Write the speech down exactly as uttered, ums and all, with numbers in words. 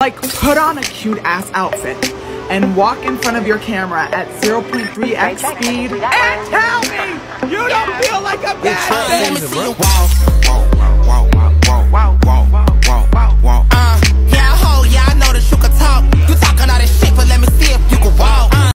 Like, put on a cute ass outfit and walk in front of your camera at zero point three x speed and tell me you don't feel like a bad bitch.